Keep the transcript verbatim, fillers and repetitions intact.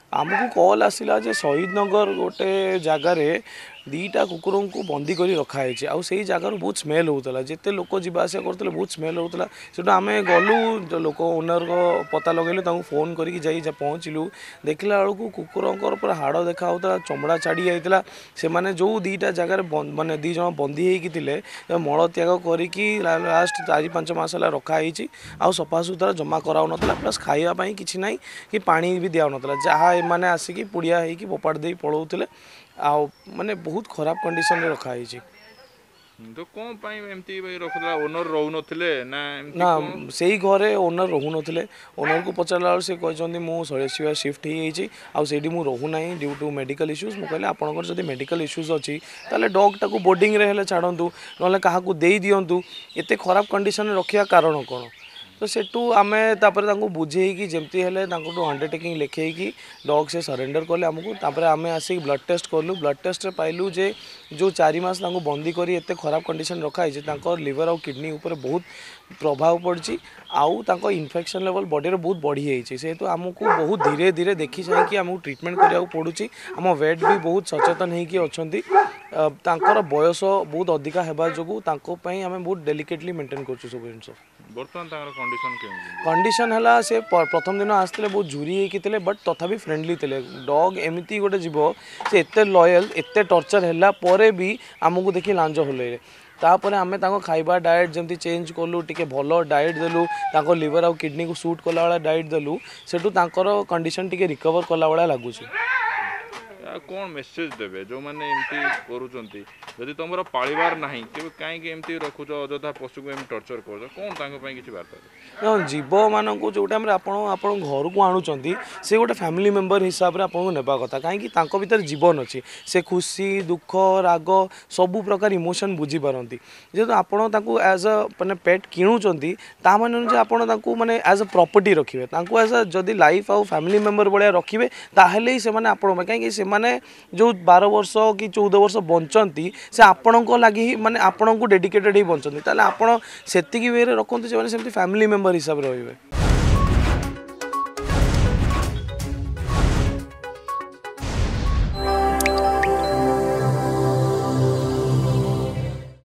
आमको कॉल आसला जे शहीद नगर गोटे जगार दीटा कुकुर को बंदी कर रखाई आउ से जगार बहुत स्मेल होता जिते लोक जावास करते बहुत स्मेल होता से आम गलु लोक ओनर को पता लगेलु फोन करके पहुँचलु देखला बेलू कुकुर पूरा हाड़ देखा चमड़ा छाड़ी जाता से मैंने जो दीटा जगार मानने दीज बंदी होते मल त्याग करी लास्ट चार पांच मस है रखाई आउ सफा सुतरा जमा कराऊ ना प्लस खावाई कि ना कि पानी भी दिया ना जहाँ मैंने आसिकी पुड़िया होगी फोपाड़ दे पलाऊले आ माने बहुत खराब कंडीशन रे रखाई तो कौन पाई एमती रखला ओनर रहू नथिले ना ना सेही घरे ओनर रहू नथिले ओनर को पचारला से कहचंदी मु सळेसिया शिफ्ट ही एची आ सेडी मु रहू नाही ड्यू टू मेडिकल इश्यूज मु कहले आपनकर जदी मेडिकल इश्यूज अछि ताले डॉग टाको बोर्डिंग रे हेले छाडंतु नले काहा को देई दियंतु एते खराब कंडीशन रे रखिया कारण कोन तो सेटू आम बुझे जमती अंडरटेकिंग लिखे डॉग से सरेंडर कले आमको तापर आम आसिक ब्लड टेस्ट कलु ब्लड टेस्ट रे पाइलु जे जो चार मास बंदी करी एते खराब कंडीशन रखाई लिवर और किडनी उपर बहुत प्रभाव पड़ी आउ तांको इन्फेक्शन लेवल बॉडी रे बहुत बढ़ी जाइए से तो आमको बहुत धीरे धीरे देखी चाहिए आमको ट्रीटमेंट करा पड़ुची आम वेट भी बहुत सचेतन होगी अच्छा बयस बहुत अधिका होगा जो आम बहुत डेलिकेटली मेंटेन कर सब जिन कंडीशन है से प्रथम दिन आसते बहुत झुरी होते बट तथापि फ्रेंडली थे डॉग एमती गोटे जीव से एत लॉयल एत टर्चर है भी आमको देखी लांज हल्ले तापर आम खाइबा डाएट जमी चेंज कलु टे भल डाएट देलु ताको लिवर आउ किडनी को सूट कला वाला डाएट देलु सेठू तांकर कंडीशन टे रिकवर कला वाला लगुच कौन मेसेज देवे जो मैंने एमती करूचंती जदि तुमरा पालिबार नाही केबे काहे के एमती रखुछ अजथा पशु को एम टॉर्चर कर कौन तांको पई किछि वार्ता जीव मानक जो टाइम आपण आपण घर को आणुचंती से गोटे फैमिली मेंबर हिसाब रे आपण नेबा कथा काहे कि तांको भीतर जीवन अछि से खुशी दुख राग सब प्रकार इमोशन बुझी पारंती जेतो आपण तांको एज अ माने पेट किणुचंती ता माने जे आपण तांको माने एज अ प्रॉपर्टी रखिबे तांको एज अ जदि लाइफ आउ फैमिली मेंबर बळिया रखिबे ताहेले ही से माने आपण काहे कि से माने जो बारह वर्ष कि चौदह वर्ष बंचती से आपण को लगी माने आपण को डेडिकेटेड ही बंचती ताले आपण सेतिकी वे रे रखंतु जे माने सेमती फैमिली मेंबर हिसाब रे रहिबे।